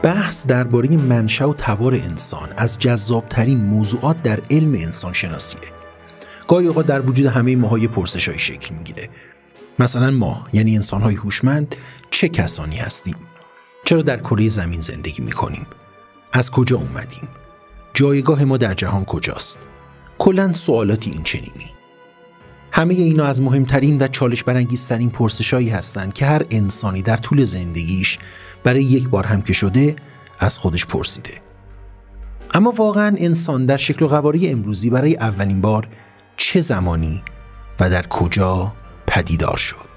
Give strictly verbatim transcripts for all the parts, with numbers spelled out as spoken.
بحث درباره منشأ و تبار انسان از جذابترین موضوعات در علم انسان شناسیه. گاهی اوقات در وجود همه ماها یه پرسشایی شکل میگیره. مثلا ما، یعنی انسان‌های هوشمند، چه کسانی هستیم؟ چرا در کره زمین زندگی می‌کنیم؟ از کجا اومدیم؟ جایگاه ما در جهان کجاست؟ کلاً سوالاتی این چنینی. همه اینا از مهمترین و چالش برانگیزترین پرسشایی هستند که هر انسانی در طول زندگیش برای یک بار هم که شده از خودش پرسیده. اما واقعاً انسان در شکل و قواره امروزی برای اولین بار چه زمانی و در کجا پدیدار شد؟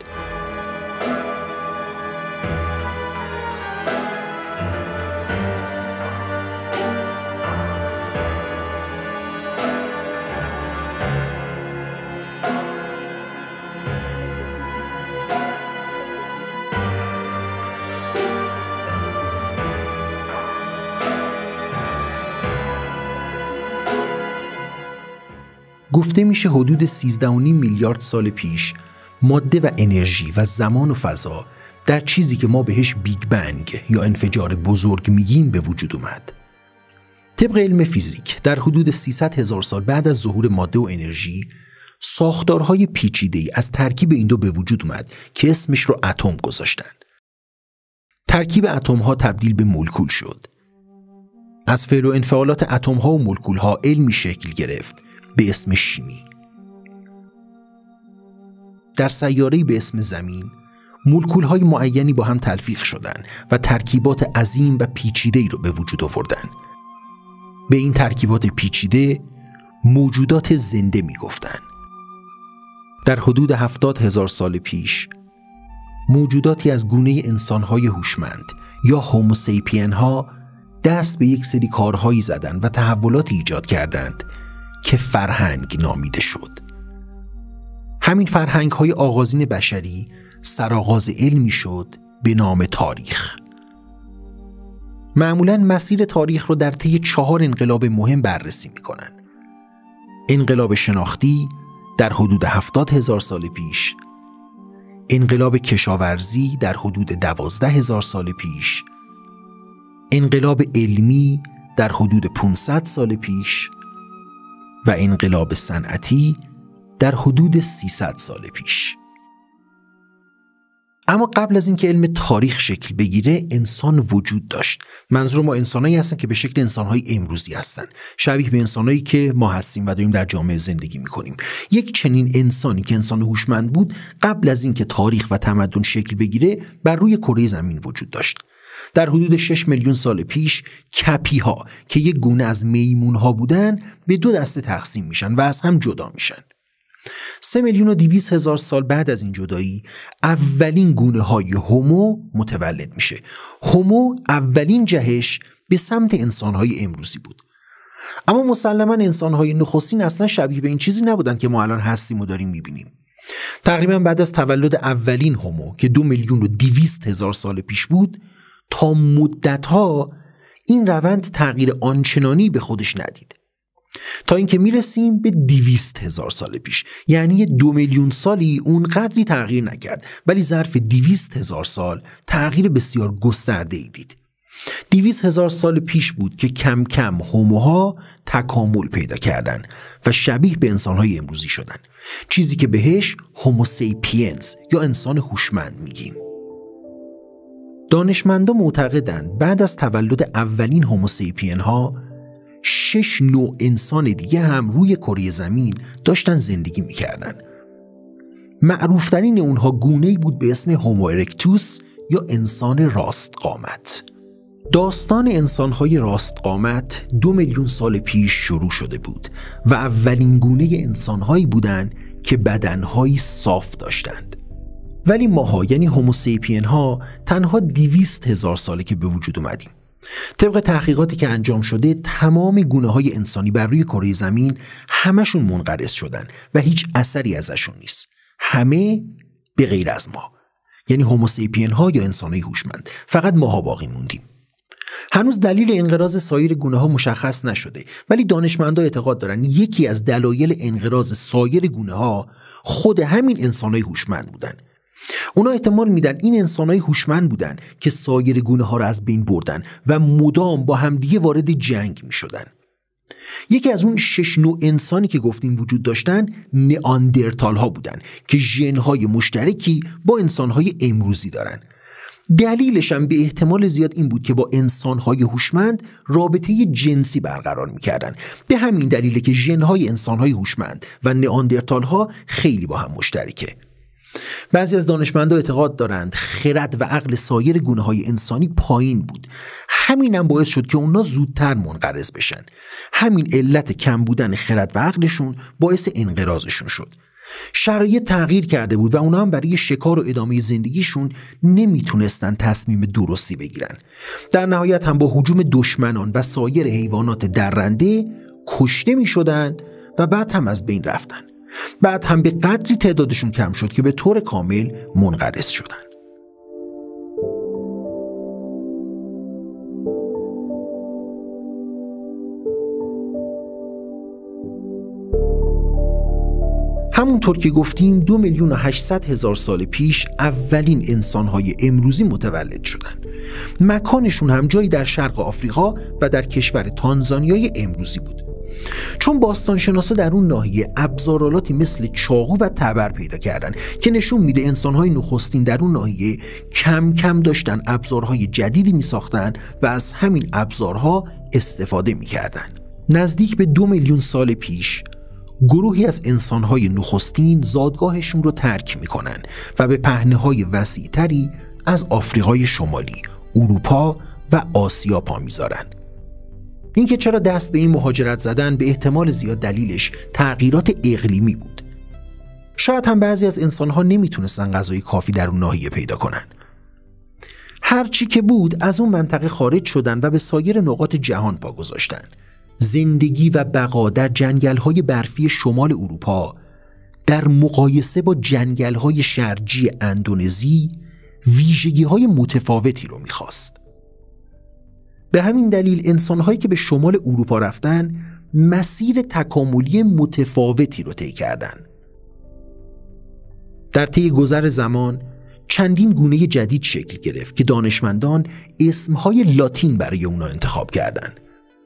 گفته میشه حدود سیزده و نیم میلیارد سال پیش ماده و انرژی و زمان و فضا در چیزی که ما بهش بیگ بنگ یا انفجار بزرگ میگیم به وجود اومد. طبق علم فیزیک در حدود سیصد هزار سال بعد از ظهور ماده و انرژی ساختارهای پیچیده‌ای از ترکیب این دو به وجود اومد که اسمش رو اتم گذاشتن. ترکیب اتم‌ها تبدیل به مولکول شد. از فعل و انفعالات اتم‌ها و مولکول‌ها علمی شکل گرفت به اسم شیمی. در سیاره‌ای به اسم زمین مولکول‌های معینی با هم تلفیق شدند و ترکیبات عظیم و پیچیده‌ای رو به وجود آوردن. به این ترکیبات پیچیده موجودات زنده می‌گفتن. در حدود هفتاد هزار سال پیش موجوداتی از گونه انسان‌های هوشمند یا هوموسیپین ها دست به یک سری کارهایی زدند و تحولاتی ایجاد کردند که فرهنگ نامیده شد. همین فرهنگ های آغازین بشری سرآغاز علمی شد به نام تاریخ. معمولاً مسیر تاریخ رو در طی چهار انقلاب مهم بررسی می‌کنن. انقلاب شناختی در حدود هفتاد هزار سال پیش، انقلاب کشاورزی در حدود دوازده هزار سال پیش، انقلاب علمی در حدود پانصد سال پیش و انقلاب صنعتی در حدود سیصد سال پیش. اما قبل از اینکه علم تاریخ شکل بگیره انسان وجود داشت. منظور ما انسانایی هستن که به شکل انسانهای امروزی هستن، شبیه به انسانایی که ما هستیم و داریم در جامعه زندگی میکنیم. یک چنین انسانی که انسان هوشمند بود قبل از اینکه تاریخ و تمدن شکل بگیره بر روی کره زمین وجود داشت. در حدود شش میلیون سال پیش کپی ها که یک گونه از میمون ها بودن به دو دسته تقسیم میشن و از هم جدا میشن. سه میلیون و دویست هزار سال بعد از این جدایی اولین گونه های هومو متولد میشه. هومو اولین جهش به سمت انسان های امروزی بود. اما مسلما انسان های نخستین اصلا شبیه به این چیزی نبودن که ما الان هستیم و داریم میبینیم. تقریبا بعد از تولد اولین هومو که دو میلیون و دویست هزار سال پیش بود تا مدتها این روند تغییر آنچنانی به خودش ندید، تا اینکه میرسیم به دویست هزار سال پیش. یعنی دو میلیون سالی اون قدری تغییر نکرد، ولی ظرف دویست هزار سال تغییر بسیار گسترده ای دید. دویست هزار سال پیش بود که کم کم هوموها تکامل پیدا کردن و شبیه به انسانهای امروزی شدن، چیزی که بهش هوموسیپینز یا انسان هوشمند میگیم. دانشمندان معتقدند بعد از تولد اولین هوموسیپین ها شش نوع انسان دیگه هم روی کره زمین داشتن زندگی میکردن. معروفترین اونها گونه‌ای بود به اسم هومو ارکتوس یا انسان راست قامت. داستان انسانهای راست قامت دو میلیون سال پیش شروع شده بود و اولین گونه انسانهایی بودند که بدنهایی صاف داشتند. ولی ماها یعنی هوموسیپین ها تنها دویست هزار ساله که به وجود اومدیم. طبق تحقیقاتی که انجام شده تمام گونه های انسانی بر روی کره زمین همشون منقرض شدن و هیچ اثری ازشون نیست. همه به غیر از ما، یعنی هوموسیپین ها یا انسانهای هوشمند. فقط ماها باقی موندیم. هنوز دلیل انقراض سایر گونه ها مشخص نشده، ولی دانشمندان اعتقاد دارن یکی از دلایل انقراض سایر گونه ها خود همین انسانهای هوشمند بودن. اونا احتمال میدن این انسانهای هوشمند بودن که سایر گونه ها را از بین بردن و مدام با همدیگه وارد جنگ میشدن. یکی از اون شش نوع انسانی که گفتیم وجود داشتن نئاندرتال ها بودن که ژن‌های مشترکی با انسانهای امروزی دارن. دلیلش هم به احتمال زیاد این بود که با انسانهای هوشمند رابطه جنسی برقرار میکردن. به همین دلیله که ژن‌های انسانهای هوشمند و نئاندرتال ها خیلی با هم مشترکه. بعضی از دانشمندان اعتقاد دارند خرد و عقل سایر گونه‌های انسانی پایین بود. همین هم باعث شد که اونا زودتر منقرض بشن. همین علت کم بودن خرد و عقلشون باعث انقراضشون شد. شرایط تغییر کرده بود و اونا هم برای شکار و ادامه زندگیشون نمیتونستن تصمیم درستی بگیرن. در نهایت هم با هجوم دشمنان و سایر حیوانات درنده کشته میشدن و بعد هم از بین رفتن. بعد هم به قدری تعدادشون کم شد که به طور کامل منقرض شدن. همونطور که گفتیم دو میلیون و هشتصد هزار سال پیش اولین انسانهای امروزی متولد شدن. مکانشون هم جایی در شرق آفریقا و در کشور تانزانیای امروزی بود. چون باستانشناسا در اون ناحیه ابزارالاتی مثل چاقو و تبر پیدا کردن که نشون میده انسانهای نخستین در اون ناحیه کم کم داشتن ابزارهای جدیدی میساختن و از همین ابزارها استفاده میکردن. نزدیک به دو میلیون سال پیش گروهی از انسانهای نخستین زادگاهشون رو ترک میکنن و به پهنه‌های وسیع‌تری از آفریقای شمالی، اروپا و آسیا پا میذارن. اینکه چرا دست به این مهاجرت زدن به احتمال زیاد دلیلش تغییرات اقلیمی بود. شاید هم بعضی از انسانها نمیتونستن غذای کافی در اون ناحیه پیدا کنن. هرچی که بود از اون منطقه خارج شدن و به سایر نقاط جهان پا گذاشتن. زندگی و بقا در جنگل‌های برفی شمال اروپا در مقایسه با جنگل‌های شرجی اندونزی ویژگی‌های متفاوتی رو می‌خواست. به همین دلیل انسان‌هایی که به شمال اروپا رفتن مسیر تکاملی متفاوتی رو طی کردن. در طی گذر زمان چندین گونه جدید شکل گرفت که دانشمندان اسم‌های لاتین برای اونا انتخاب کردند.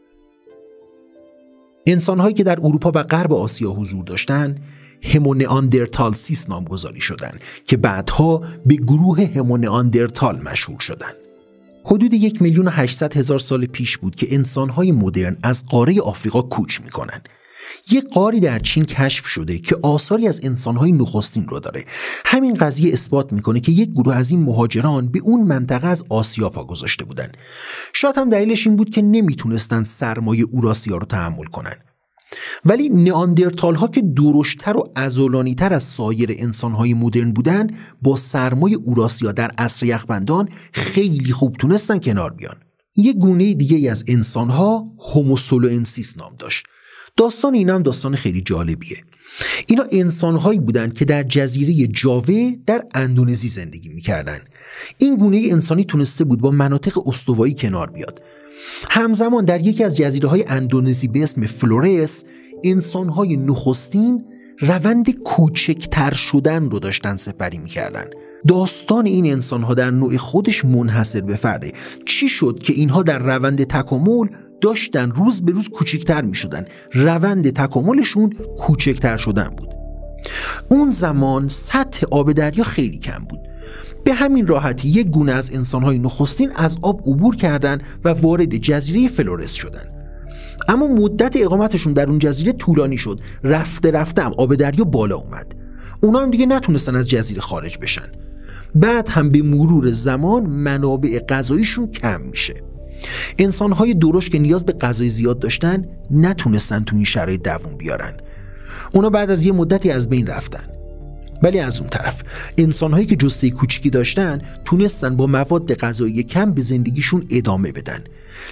انسان‌هایی که در اروپا و غرب آسیا حضور داشتند همونئاندرتالسیس نامگذاری شدند که بعدها به گروه همونئاندرتال مشهور شدند. حدود یک میلیون و هشتصد هزار سال پیش بود که انسان‌های مدرن از قاره آفریقا کوچ می‌کنن. یک غاری در چین کشف شده که آثاری از انسان‌های نخستین رو داره. همین قضیه اثبات می‌کنه که یک گروه از این مهاجران به اون منطقه از آسیا پا گذاشته بودن. شاید هم دلیلش این بود که نمیتونستن سرمایه اوراسیا رو تحمل کنن. ولی نئاندرتال ها که درشتر و عضلانی‌تر از سایر انسان‌های مدرن بودن با سرمایه اوراسیا در عصر یخبندان خیلی خوب تونستن کنار بیان. یک گونه دیگه از انسان‌ها هوموسولوئنسیس نام داشت. داستان اینا هم داستان خیلی جالبیه. اینا انسان‌هایی بودند که در جزیره جاوه در اندونزی زندگی می‌کردن. این گونه انسانی تونسته بود با مناطق استوایی کنار بیاد. همزمان در یکی از جزیره‌های اندونزی به اسم فلورس انسان‌های نخستین روند کوچکتر شدن رو داشتن سپری می‌کردن. داستان این انسان‌ها در نوع خودش منحصر به فرده. چی شد که اینها در روند تکامل داشتن روز به روز کوچکتر می‌شدن؟ روند تکاملشون کوچکتر شدن بود. اون زمان سطح آب دریا خیلی کم بود. به همین راحتی یک گونه از انسان‌های نخستین از آب عبور کردند و وارد جزیره فلورس شدند. اما مدت اقامتشون در اون جزیره طولانی شد. رفته رفته هم آب دریا بالا اومد. اونا هم دیگه نتونستن از جزیره خارج بشن. بعد هم به مرور زمان منابع غذاییشون کم میشه. انسان‌های درشت که نیاز به غذای زیاد داشتن نتونستن تو این شرایط دووم بیارن. اونا بعد از یه مدتی از بین رفتن. ولی از اون طرف انسان‌هایی که جثه کوچیکی داشتن تونستن با مواد غذایی کم به زندگیشون ادامه بدن.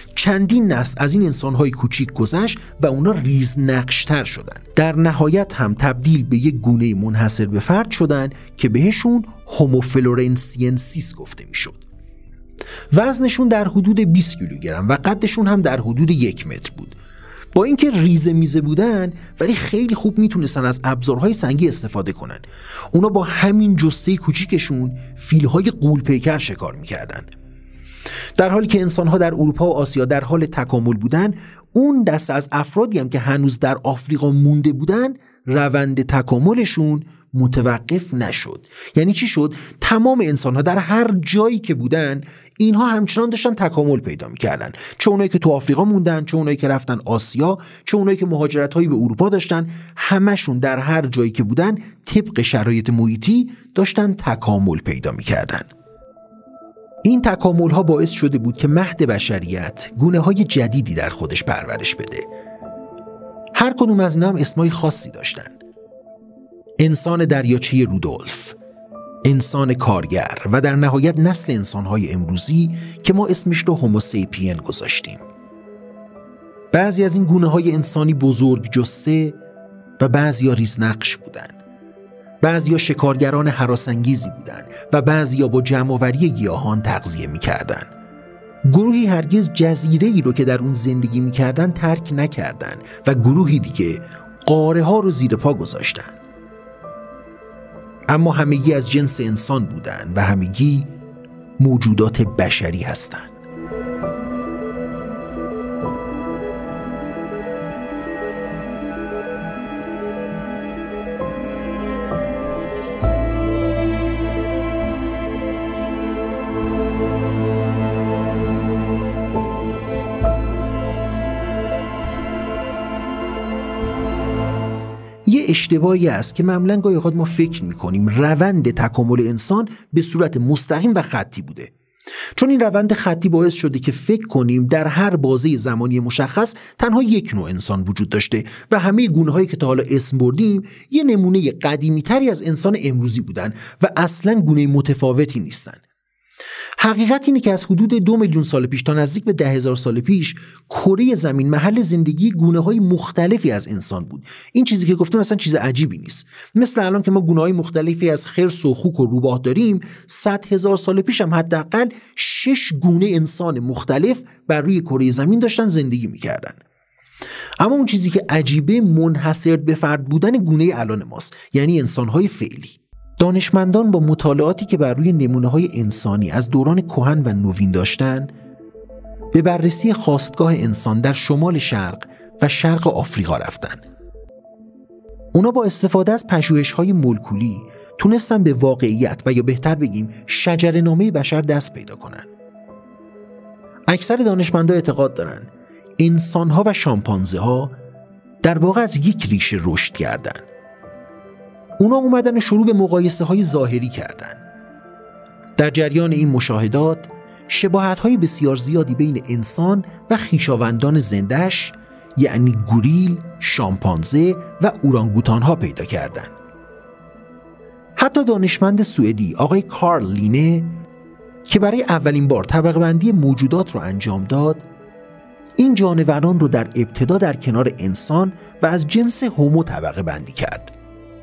چندین نسل از این انسان‌های کوچیک گذشت و اونا ریزنقش‌تر شدن. در نهایت هم تبدیل به یک گونه منحصر به فرد شدن که بهشون هوموفلورنسینسیس گفته میشد. وزنشون در حدود بیست کیلوگرم و قدشون هم در حدود یک متر بود. با اینکه ریزه میزه بودن ولی خیلی خوب میتونستن از ابزارهای سنگی استفاده کنن. اونا با همین جثه کوچیکشون فیلهای غول‌پیکر شکار میکردن. در حالی که انسانها در اروپا و آسیا در حال تکامل بودن، اون دست از افرادی هم که هنوز در آفریقا مونده بودن روند تکاملشون متوقف نشد. یعنی چی شد؟ تمام انسانها در هر جایی که بودن اینها همچنان داشتن تکامل پیدا میکردن، چه اونایی که تو آفریقا موندن، چه اونایی که رفتن آسیا، چه اونایی که مهاجرت‌هایی به اروپا داشتن، همشون در هر جایی که بودن طبق شرایط محیطی داشتن تکامل پیدا میکردن. این تکامل ها باعث شده بود که مهد بشریت گونه های جدیدی در خودش پرورش بده. هر کدوم از اینا هم اسمای خاصی داشتن. انسان دریاچه رودولف، انسان کارگر و در نهایت نسل انسان‌های امروزی که ما اسمش رو هوموسیپین گذاشتیم. بعضی از این گونه‌های انسانی بزرگ جثه و بعضیا ریزنقش بودن. بعضیا شکارگران هراس‌انگیزی بودن و بعضیا با جمع‌آوری گیاهان تغذیه می‌کردن. گروهی هرگز جزیره‌ای رو که در اون زندگی می‌کردن ترک نکردن و گروهی دیگه قاره‌ها رو زیر پا گذاشتن. اما همگی از جنس انسان بودن و همگی موجودات بشری هستند. یه اشتباهی است که معمولاً گاهی اوقات ما فکر می‌کنیم روند تکامل انسان به صورت مستقیم و خطی بوده. چون این روند خطی باعث شده که فکر کنیم در هر بازه زمانی مشخص تنها یک نوع انسان وجود داشته و همه گونه‌هایی که تا حالا اسم بردیم یه نمونه قدیمی‌تری از انسان امروزی بودن و اصلاً گونه متفاوتی نیستن. حقیقت اینه که از حدود دو میلیون سال پیش تا نزدیک به ده هزار سال پیش کره زمین محل زندگی گونه‌های مختلفی از انسان بود. این چیزی که گفتم اصلا چیز عجیبی نیست. مثل الان که ما گونه‌های مختلفی از خرس و خوک و روباه داریم، صد هزار سال پیش هم حداقل شش گونه انسان مختلف بر روی کره زمین داشتن زندگی می‌کردن. اما اون چیزی که عجیبه منحصر به فرد بودن گونه الان ماست، یعنی انسان‌های فعلی. دانشمندان با مطالعاتی که بر روی نمونه‌های انسانی از دوران کهن و نوین داشتن به بررسی خاستگاه انسان در شمال شرق و شرق آفریقا رفتن. اونا با استفاده از پژوهش‌های مولکولی تونستن به واقعیت و یا بهتر بگیم شجره‌نامه بشر دست پیدا کنن. اکثر دانشمندان اعتقاد دارن انسان‌ها و شامپانزه‌ها در واقع از یک ریشه رشد کردن. اونا اومدن شروع به مقایسه های ظاهری کردن. در جریان این مشاهدات شباهت های بسیار زیادی بین انسان و خویشاوندان زنده‌اش یعنی گوریل، شامپانزه و اورانگوتان ها پیدا کردند. حتی دانشمند سوئدی آقای کارل لینه که برای اولین بار طبقه بندی موجودات رو انجام داد، این جانوران رو در ابتدا در کنار انسان و از جنس هومو طبقه بندی کرد.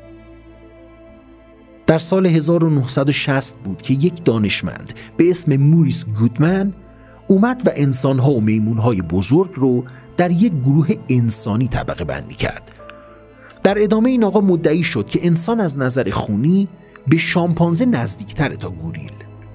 در سال هزار و نهصد و شصت بود که یک دانشمند به اسم موریس گودمن اومد و انسان‌ها و میمون‌های بزرگ رو در یک گروه انسانی طبقه بندی کرد. در ادامه این آقا مدعی شد که انسان از نظر خونی به شامپانزه نزدیکتره تا گوریل.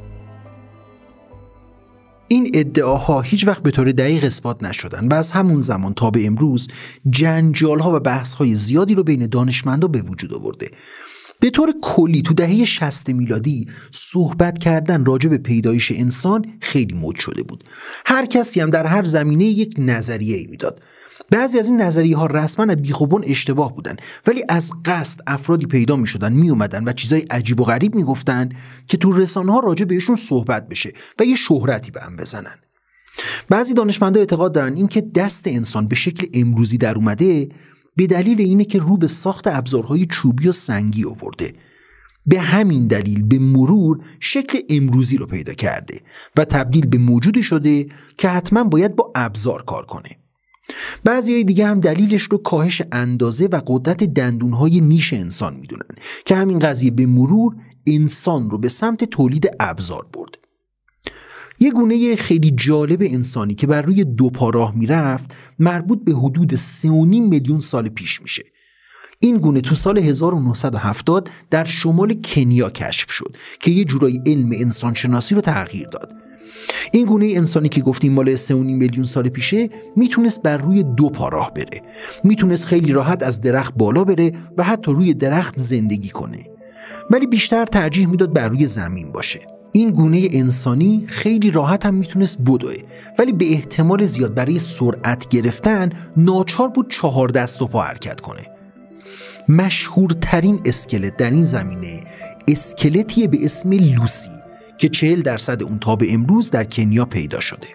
این ادعاها هیچ وقت به طور دقیق اثبات نشدن و از همون زمان تا به امروز جنجال‌ها و بحث‌های زیادی رو بین دانشمندا به وجود آورده. به طور کلی تو دهه شصت میلادی صحبت کردن راجع به پیدایش انسان خیلی مد شده بود. هر کسی هم در هر زمینه یک نظریه‌ای میداد. بعضی از این نظریه ها رسما بیخوبون اشتباه بودن، ولی از قصد افرادی پیدا می شدن می اومدن و چیزای عجیب و غریب می گفتن که تو رسانه ها راجع بهشون صحبت بشه و یه شهرتی به هم بزنن. بعضی دانشمندا اعتقاد دارن این که دست انسان به شکل امروزی در اومده به دلیل اینه که رو به ساخت ابزارهای چوبی و سنگی آورده. به همین دلیل به مرور شکل امروزی رو پیدا کرده و تبدیل به موجودی شده که حتما باید با ابزار کار کنه. بعضیای دیگه هم دلیلش رو کاهش اندازه و قدرت دندونهای نیش انسان میدونن که همین قضیه به مرور انسان رو به سمت تولید ابزار برد. یه گونه خیلی جالب انسانی که بر روی دو پا راه میرفت مربوط به حدود سه و نیم میلیون سال پیش میشه. این گونه تو سال هزار و نهصد و هفتاد در شمال کنیا کشف شد که یه جورایی علم انسانشناسی رو تغییر داد. این گونه انسانی که گفتیم مال سه و نیم میلیون سال پیشه میتونست بر روی دو پا راه بره، میتونست خیلی راحت از درخت بالا بره و حتی روی درخت زندگی کنه، ولی بیشتر ترجیح میداد بر روی زمین باشه. این گونه انسانی خیلی راحت هم میتونست بدوه، ولی به احتمال زیاد برای سرعت گرفتن ناچار بود چهار دست و پا حرکت کنه. مشهورترین اسکلت در این زمینه اسکلتیه به اسم لوسی که چهل درصد اون تا به امروز در کنیا پیدا شده.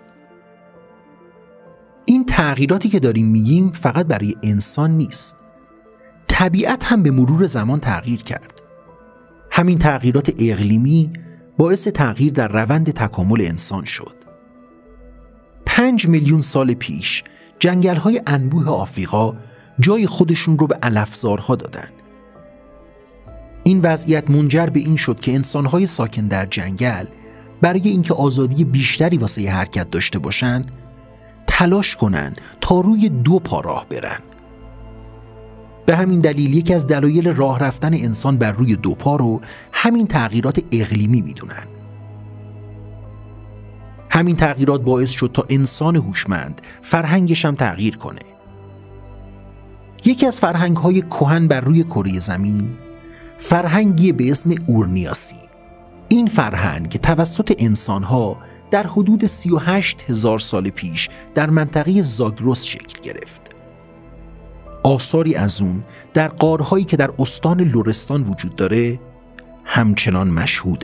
این تغییراتی که داریم میگیم فقط برای انسان نیست. طبیعت هم به مرور زمان تغییر کرد. همین تغییرات اقلیمی باعث تغییر در روند تکامل انسان شد. پنج میلیون سال پیش جنگل‌های انبوه آفریقا جای خودشون رو به علفزارها دادن. این وضعیت منجر به این شد که انسان‌های ساکن در جنگل برای اینکه آزادی بیشتری واسه حرکت داشته باشن تلاش کنن تا روی دو پا راه برن. به همین دلیل یکی از دلایل راه رفتن انسان بر روی دو پا رو همین تغییرات اقلیمی میدونن. همین تغییرات باعث شد تا انسان هوشمند فرهنگش هم تغییر کنه. یکی از فرهنگ‌های کهن بر روی کره زمین فرهنگی به اسم اورنیاسی. این فرهنگ که توسط انسان‌ها در حدود سی و هشت هزار سال پیش در منطقه زاگرس شکل گرفت. آثاری از اون در غارهایی که در استان لرستان وجود داره همچنان مشهوده.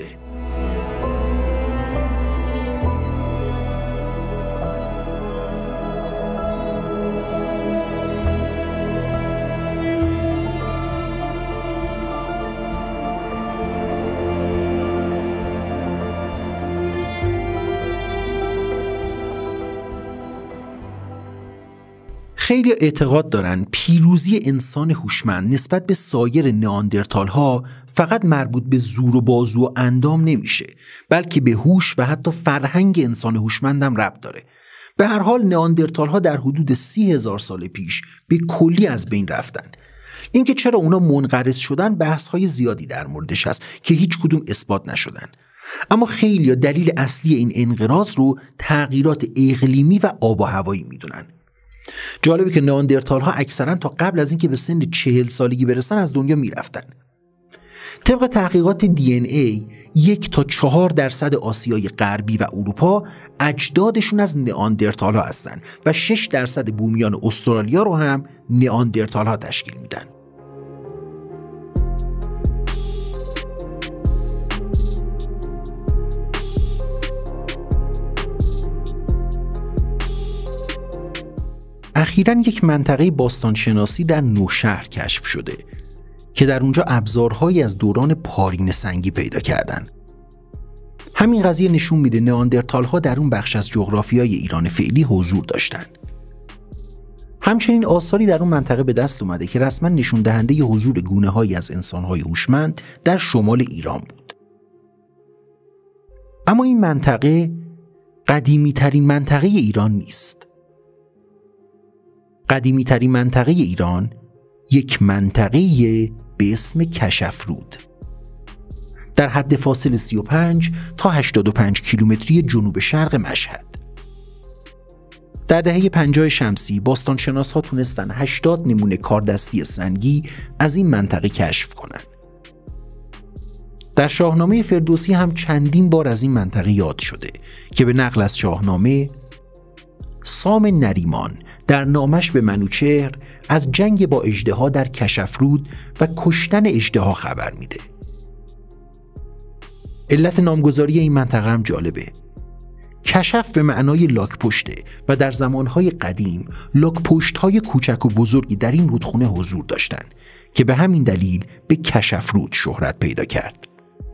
خیلی اعتقاد دارن پیروزی انسان هوشمند نسبت به سایر نئاندرتال ها فقط مربوط به زور و بازو و اندام نمیشه، بلکه به هوش و حتی فرهنگ انسان هوشمند هم ربط داره. به هر حال نئاندرتال ها در حدود سی هزار سال پیش به کلی از بین رفتن. اینکه چرا اونا منقرض شدن بحث های زیادی در موردش هست که هیچ کدوم اثبات نشدن. اما خیلی دلیل اصلی این انقراض رو تغییرات اقلیمی و آب و هوایی میدونن. جالبه که نئاندرتال ها اکثرا تا قبل از اینکه به سن چهل سالگی برسن از دنیا میرفتن. طبق تحقیقات دی ان ای یک تا چهار درصد آسیای غربی و اروپا اجدادشون از نئاندرتال ها هستن و شش درصد بومیان استرالیا رو هم نئاندرتال ها تشکیل میدن. اخیراً یک منطقه باستانشناسی در نوشهر کشف شده که در اونجا ابزارهایی از دوران پارین سنگی پیدا کردن. همین قضیه نشون میده نئاندرتال ها در اون بخش از جغرافیای ایران فعلی حضور داشتن. همچنین آثاری در اون منطقه به دست اومده که رسما نشون دهنده ی حضور گونه‌هایی از انسان‌های هوشمند در شمال ایران بود. اما این منطقه قدیمی‌ترین منطقه ایران نیست. قدیمی ترین منطقه ایران یک منطقه به اسم کشفرود در حد فاصل سی و پنج تا هشتاد و پنج کیلومتری جنوب شرق مشهد. در دهه پنجاه شمسی باستانشناس ها تونستن هشتاد نمونه کاردستی سنگی از این منطقه کشف کنن. در شاهنامه فردوسی هم چندین بار از این منطقه یاد شده که به نقل از شاهنامه سام نریمان در نامش به منوچهر از جنگ با اژدها در کشفرود و کشتن اژدها خبر میده. علت نامگذاری این منطقه هم جالبه. کشف به معنای لاک پشته و در زمانهای قدیم لاک پشت‌های کوچک و بزرگی در این رودخونه حضور داشتن که به همین دلیل به کشفرود شهرت پیدا کرد.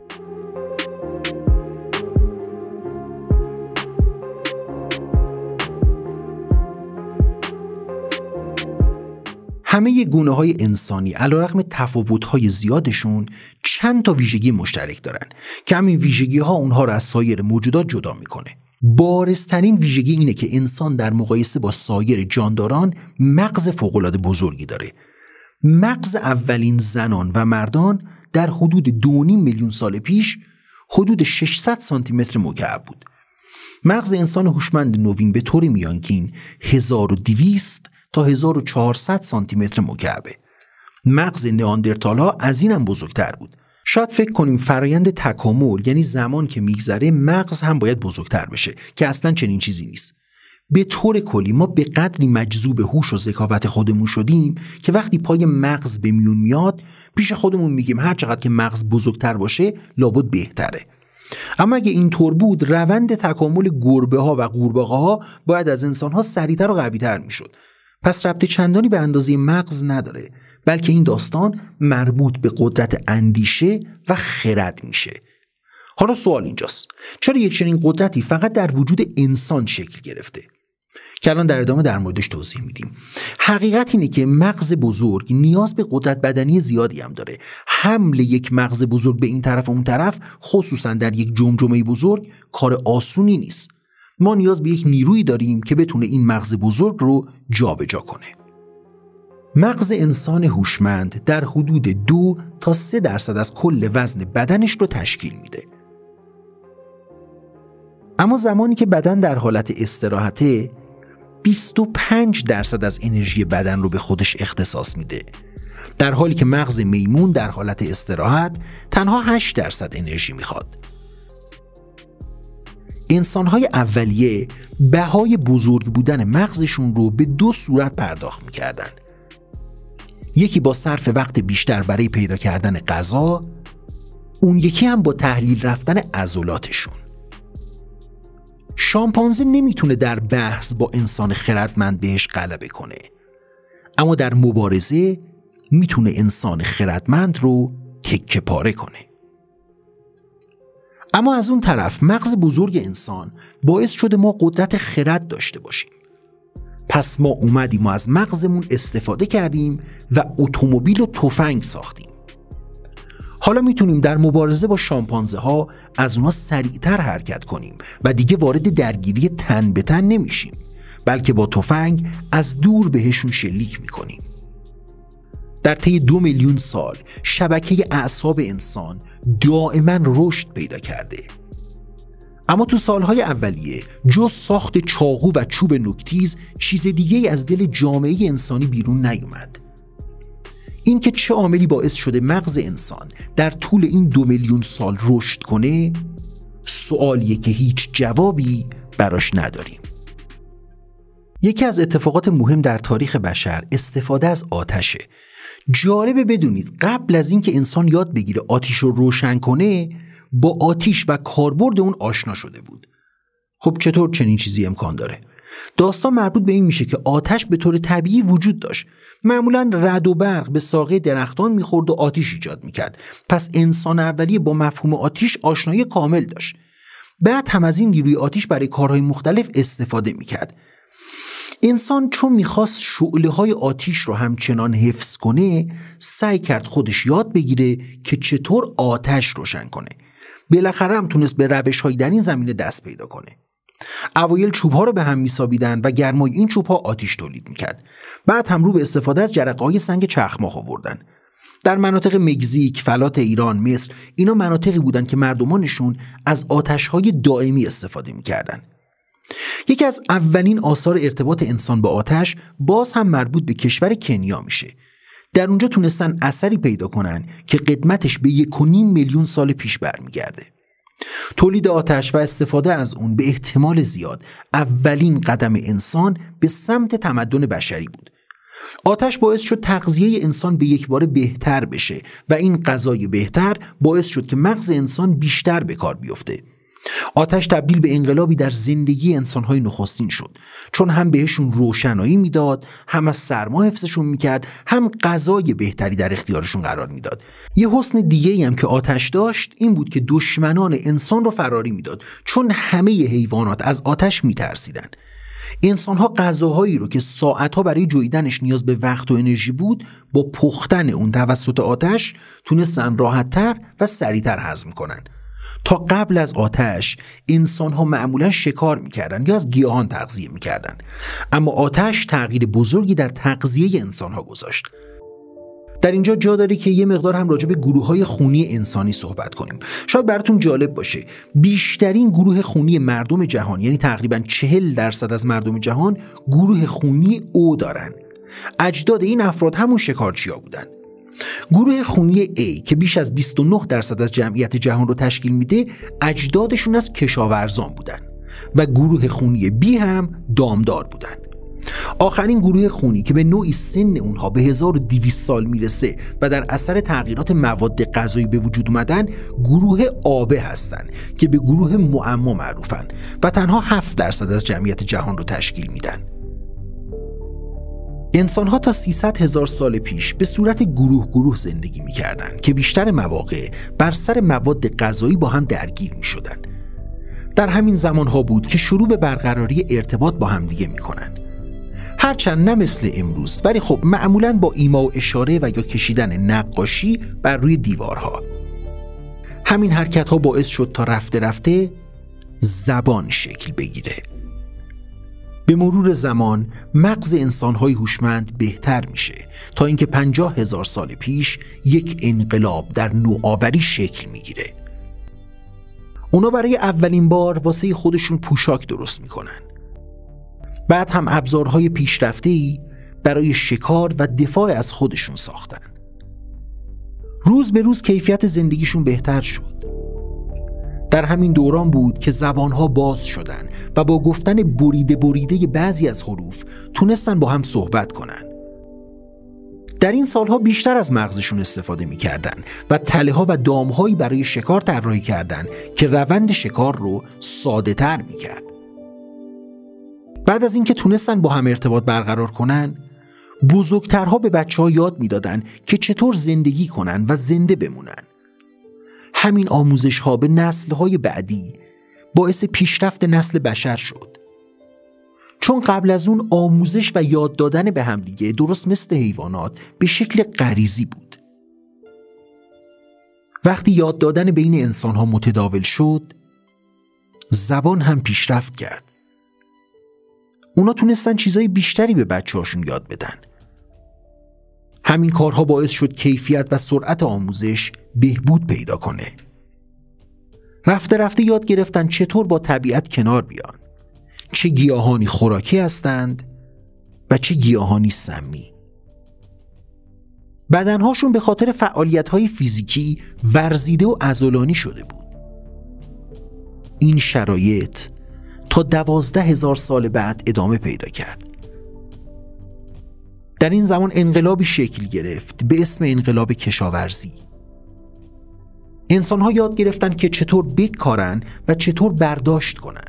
همه گونه‌های انسانی علیرغم تفاوت‌های زیادشون چند تا ویژگی مشترک دارن که همین ویژگی‌ها اونها رو از سایر موجودات جدا می‌کنه. بارزترین ویژگی اینه که انسان در مقایسه با سایر جانداران مغز فوق‌العاده بزرگی داره. مغز اولین زنان و مردان در حدود دو و نیم میلیون سال پیش حدود ششصد سانتی متر مکعب بود. مغز انسان هوشمند نوین به طور میانگین هزار و دویست تا هزار و چهارصد سانتی متر مکعبه. مغز نئاندرتال‌ها از اینم بزرگتر بود. شاید فکر کنیم فرایند تکامل، یعنی زمان که میگذره مغز هم باید بزرگتر بشه، که اصلا چنین چیزی نیست. به طور کلی ما به قدری مجذوب هوش و ذکاوت خودمون شدیم که وقتی پای مغز به میون میاد پیش خودمون میگیم هر چقدر که مغز بزرگتر باشه لابد بهتره. اما اگه اینطور بود روند تکامل گربه ها و قورباغه ها باید از انسان ها سریعتر و قوی‌تر میشد. پس ربط چندانی به اندازه مغز نداره، بلکه این داستان مربوط به قدرت اندیشه و خرد میشه. حالا سوال اینجاست، چرا یک چنین قدرتی فقط در وجود انسان شکل گرفته؟ که الان در ادامه در موردش توضیح میدیم. حقیقت اینه که مغز بزرگ نیاز به قدرت بدنی زیادی هم داره. حمل یک مغز بزرگ به این طرف و اون طرف، خصوصا در یک جمجمه بزرگ، کار آسونی نیست. ما نیاز به یک نیرویی داریم که بتونه این مغز بزرگ رو جابجا کنه. مغز انسان هوشمند در حدود دو تا سه درصد از کل وزن بدنش رو تشکیل میده. اما زمانی که بدن در حالت استراحته بیست و پنج درصد از انرژی بدن رو به خودش اختصاص میده، در حالی که مغز میمون در حالت استراحت تنها هشت درصد انرژی میخواد. انسان‌های اولیه بهای بزرگ بودن مغزشون رو به دو صورت پرداخت میکردن. یکی با صرف وقت بیشتر برای پیدا کردن غذا، اون یکی هم با تحلیل رفتن عضلاتشون. شامپانزه نمیتونه در بحث با انسان خردمند بهش غلبه کنه، اما در مبارزه میتونه انسان خردمند رو تکه پاره کنه. اما از اون طرف مغز بزرگ انسان باعث شده ما قدرت خرد داشته باشیم. پس ما اومدیم و از مغزمون استفاده کردیم و اتومبیل و تفنگ ساختیم. حالا میتونیم در مبارزه با شامپانزه ها از اونا سریعتر حرکت کنیم و دیگه وارد درگیری تن به تن نمیشیم، بلکه با تفنگ از دور بهشون شلیک میکنیم. در طی دو میلیون سال شبکه اعصاب انسان دائما رشد پیدا کرده. اما تو سالهای اولیه جز ساخت چاقو و چوب نوک‌تیز چیز دیگه از دل جامعه انسانی بیرون نیومد. این که چه عاملی باعث شده مغز انسان در طول این دو میلیون سال رشد کنه سوالیه که هیچ جوابی براش نداریم. یکی از اتفاقات مهم در تاریخ بشر استفاده از آتشه. جالبه بدونید قبل از اینکه انسان یاد بگیره آتش رو روشن کنه با آتش و کاربرد اون آشنا شده بود. خب چطور چنین چیزی امکان داره؟ داستان مربوط به این میشه که آتش به طور طبیعی وجود داشت. معمولاً رعد و برق به ساقه درختان میخورد و آتش ایجاد میکرد. پس انسان اولیه با مفهوم آتش آشنایی کامل داشت. بعد هم از این نیروی آتش برای کارهای مختلف استفاده میکرد. انسان چون میخواست شعله‌های آتش رو همچنان حفظ کنه سعی کرد خودش یاد بگیره که چطور آتش روشن کنه. بالاخره هم تونست به روش‌هایی در این زمینه دست پیدا کنه. اوایل چوب‌ها رو به هم می‌سابیدن و گرمای این چوب‌ها آتش تولید می‌کرد. بعد هم رو به استفاده از جرقه‌های سنگ چخماق آوردن. در مناطق مکزیک، فلات ایران، مصر، اینا مناطقی بودن که مردمانشون از آتش‌های دائمی استفاده می‌کردن. یکی از اولین آثار ارتباط انسان با آتش باز هم مربوط به کشور کنیا میشه. در اونجا تونستن اثری پیدا کنن که قدمتش به یک و نیم میلیون سال پیش برمیگرده. تولید آتش و استفاده از اون به احتمال زیاد اولین قدم انسان به سمت تمدن بشری بود. آتش باعث شد تغذیه انسان به یک بار بهتر بشه و این غذای بهتر باعث شد که مغز انسان بیشتر به کار بیفته. آتش تبدیل به انقلابی در زندگی انسان‌های نخستین شد، چون هم بهشون روشنایی میداد، هم از سرما حفظشون میکرد، هم غذای بهتری در اختیارشون قرار میداد. یه حسن دیگه‌ای هم که آتش داشت این بود که دشمنان انسان رو فراری میداد، چون همه حیوانات از آتش میترسیدن. انسان‌ها غذاهایی رو که ساعت‌ها برای جویدنش نیاز به وقت و انرژی بود، با پختن اون توسط آتش تونستن راحت‌تر و سریع‌تر هضم کنن. تا قبل از آتش انسان‌ها معمولاً شکار می‌کردند یا از گیاهان تغذیه می‌کردند، اما آتش تغییر بزرگی در تغذیه انسان‌ها گذاشت. در اینجا جا داره که یه مقدار هم راجع به گروه‌های خونی انسانی صحبت کنیم. شاید براتون جالب باشه بیشترین گروه خونی مردم جهان، یعنی تقریباً چهل درصد از مردم جهان، گروه خونی او دارن. اجداد این افراد همون شکارچی‌ها بودن. گروه خونی A که بیش از بیست و نه درصد از جمعیت جهان رو تشکیل میده، اجدادشون از کشاورزان بودن و گروه خونی B هم دامدار بودن. آخرین گروه خونی که به نوعی سن اونها به هزار و دویست سال میرسه و در اثر تغییرات مواد غذایی به وجود اومدن، گروه آبه هستن که به گروه معما معروفن و تنها هفت درصد از جمعیت جهان رو تشکیل میدن. انسان‌ها تا سیصد هزار سال پیش به صورت گروه گروه زندگی می‌کردند که بیشتر مواقع بر سر مواد غذایی با هم درگیر می‌شدن. در همین زمان‌ها بود که شروع به برقراری ارتباط با هم دیگه می‌کنن. هرچند نه مثل امروز، ولی خب معمولاً با ایما و اشاره و یا کشیدن نقاشی بر روی دیوارها. همین حرکت‌ها باعث شد تا رفته رفته زبان شکل بگیره. به مرور زمان مغز انسان‌های هوشمند بهتر میشه تا اینکه پنجاه هزار سال پیش یک انقلاب در نوآوری شکل میگیره. اونا برای اولین بار واسه خودشون پوشاک درست میکنن. بعد هم ابزارهای پیشرفته‌ای برای شکار و دفاع از خودشون ساختن. روز به روز کیفیت زندگیشون بهتر شد. در همین دوران بود که زبانها باز شدن و با گفتن بریده بریده بعضی از حروف تونستن با هم صحبت کنن. در این سالها بیشتر از مغزشون استفاده می‌کردن و تله‌ها و دام‌هایی برای شکار طراحی کردن که روند شکار رو ساده‌تر می‌کرد. بعد از اینکه تونستن با هم ارتباط برقرار کنن، بزرگترها به بچه‌ها یاد می‌دادن که چطور زندگی کنن و زنده بمونن. همین آموزش ها به نسل های بعدی باعث پیشرفت نسل بشر شد. چون قبل از اون آموزش و یاد دادن به همدیگه درست مثل حیوانات به شکل غریزی بود. وقتی یاد دادن بین انسان ها متداول شد، زبان هم پیشرفت کرد. اونا تونستن چیزای بیشتری به بچه هاشون یاد بدن. همین کارها باعث شد کیفیت و سرعت آموزش بهبود پیدا کنه. رفته رفته یاد گرفتن چطور با طبیعت کنار بیان، چه گیاهانی خوراکی هستند و چه گیاهانی سمی. بدنهاشون به خاطر فعالیت‌های فیزیکی ورزیده و عضلانی شده بود. این شرایط تا دوازده هزار سال بعد ادامه پیدا کرد. در این زمان انقلابی شکل گرفت به اسم انقلاب کشاورزی. انسان‌ها یاد گرفتن که چطور بکارن و چطور برداشت کنن.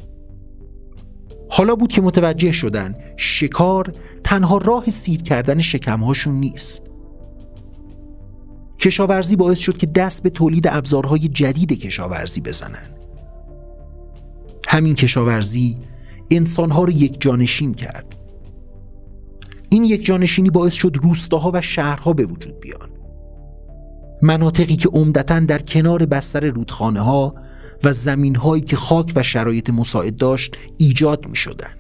حالا بود که متوجه شدن شکار تنها راه سیر کردن شکم‌هاشون نیست. کشاورزی باعث شد که دست به تولید ابزارهای جدید کشاورزی بزنن. همین کشاورزی انسان‌ها رو یک جانشین کرد. این یک جانشینی باعث شد روستاها و شهرها به وجود بیان. مناطقی که عمدتاً در کنار بستر رودخانه‌ها و زمین‌هایی که خاک و شرایط مساعد داشت ایجاد می‌شدند.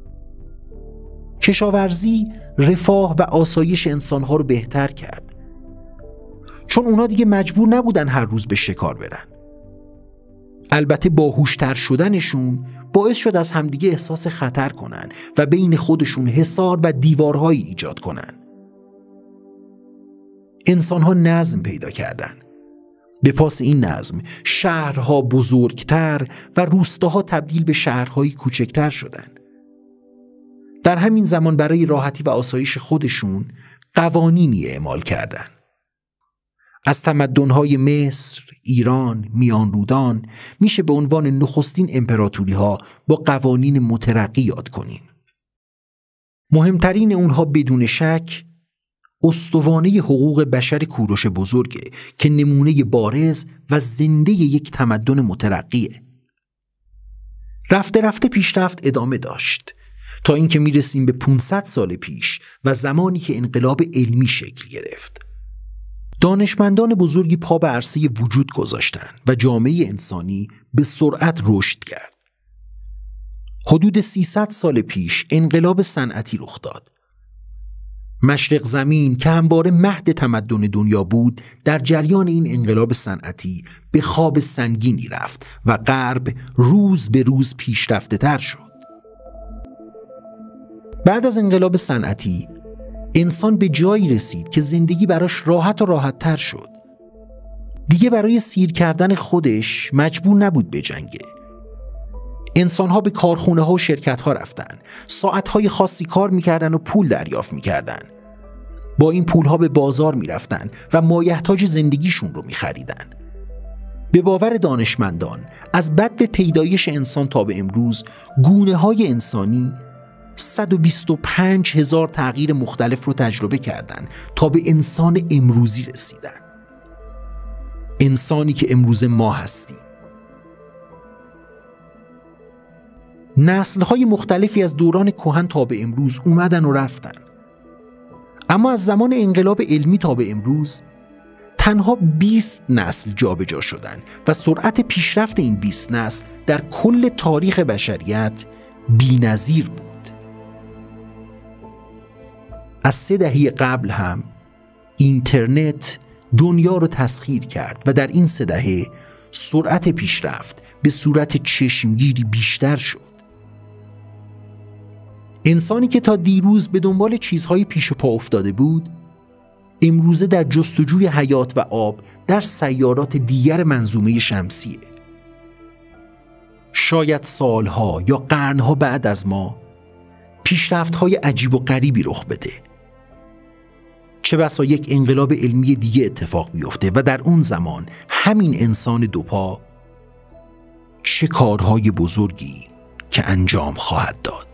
کشاورزی رفاه و آسایش انسان‌ها رو بهتر کرد. چون اونا دیگه مجبور نبودن هر روز به شکار برن. البته باهوشتر شدنشون باعث شد از همدیگه احساس خطر کنن و بین خودشون حصار و دیوارهایی ایجاد کنن. انسان‌ها نظم پیدا کردن. به پاس این نظم شهرها بزرگتر و روستاها تبدیل به شهرهایی کوچکتر شدند. در همین زمان برای راحتی و آسایش خودشون قوانینی اعمال کردند. از تمدن‌های مصر، ایران، میانرودان میشه به عنوان نخستین امپراتوری‌ها با قوانین مترقی یاد کنیم. مهمترین اونها بدون شک استوانه حقوق بشر کوروش بزرگه که نمونه بارز و زنده یک تمدن مترقیه. رفته رفته پیشرفت ادامه داشت تا اینکه میرسیم به پانصد سال پیش و زمانی که انقلاب علمی شکل گرفت. دانشمندان بزرگی پا به عرصه وجود گذاشتند و جامعه انسانی به سرعت رشد کرد. حدود سیصد سال پیش انقلاب صنعتی رخ داد. مشرق زمین که همواره مهد تمدن دنیا بود، در جریان این انقلاب صنعتی به خواب سنگینی رفت و غرب روز به روز پیشرفته تر شد. بعد از انقلاب صنعتی انسان به جایی رسید که زندگی براش راحت و راحت تر شد. دیگه برای سیر کردن خودش مجبور نبود بجنگه. انسان‌ها به کارخونه‌ها و شرکت‌ها رفتن، ساعت‌های خاصی کار می‌کردن و پول دریافت می‌کردن. با این پول‌ها به بازار می‌رفتن و مایحتاج زندگیشون رو می‌خریدن. به باور دانشمندان از بدو پیدایش انسان تا به امروز گونه‌های انسانی صد و بیست و پنج هزار تغییر مختلف رو تجربه کردن تا به انسان امروزی رسیدن. انسانی که امروز ما هستیم. نسل‌های مختلفی از دوران کهن تا به امروز اومدن و رفتن. اما از زمان انقلاب علمی تا به امروز تنها بیست نسل جابجا شدن و سرعت پیشرفت این بیست نسل در کل تاریخ بشریت بی‌نظیر بود. از سه دهه قبل هم اینترنت دنیا رو تسخیر کرد و در این سه دهه سرعت پیشرفت به صورت چشمگیری بیشتر شد. انسانی که تا دیروز به دنبال چیزهای پیش پا افتاده بود، امروزه در جستجوی حیات و آب در سیارات دیگر منظومه شمسیه. شاید سالها یا قرنها بعد از ما پیشرفت‌های عجیب و غریبی رخ بده. چه بسا یک انقلاب علمی دیگه اتفاق بیفته و در اون زمان همین انسان دوپا چه کارهای بزرگی که انجام خواهد داد.